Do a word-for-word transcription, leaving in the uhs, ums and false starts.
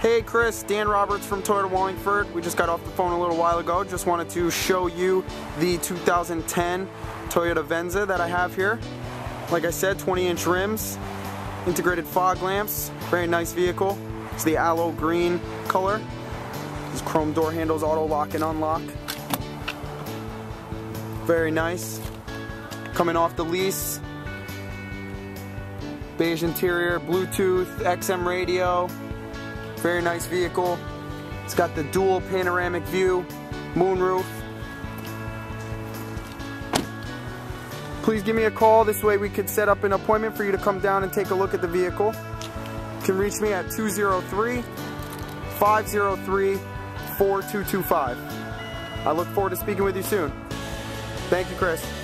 Hey Chris, Dan Roberts from Toyota Wallingford. We just got off the phone a little while ago. Just wanted to show you the two thousand ten Toyota Venza that I have here. Like I said, twenty inch rims, integrated fog lamps, very nice vehicle. It's the aloe green color. These chrome door handles, auto lock and unlock. Very nice. Coming off the lease. Beige interior, Bluetooth, X M radio. Very nice vehicle. It's got the dual panoramic view, moonroof. Please give me a call. This way we could set up an appointment for you to come down and take a look at the vehicle. You can reach me at two zero three, five zero three, four two two five. I look forward to speaking with you soon. Thank you, Chris.